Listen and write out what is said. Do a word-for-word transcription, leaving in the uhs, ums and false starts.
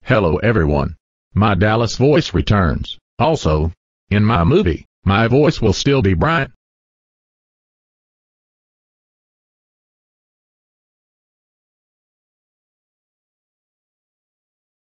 Hello everyone. My Dallas voice returns. Also, in my movie, my voice will still be Brian.